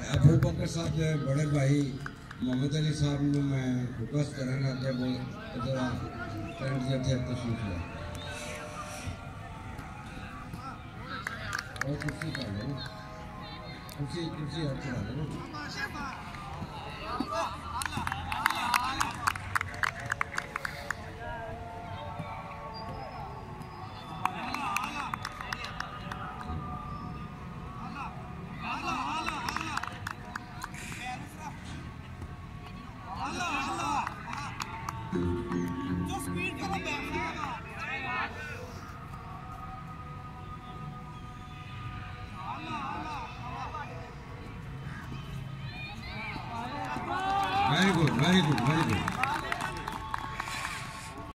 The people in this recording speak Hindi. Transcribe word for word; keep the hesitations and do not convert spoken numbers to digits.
अबू बकर साहब के बड़े भाई मोहम्मद अली साहब ने मैं रिक्वेस्ट करेंगे कि वो जरा फ्रेंड जो थे तशरीफ ले और कुर्सी कर लो कुर्सी कुर्सी और चला लो Very good, very good, very good.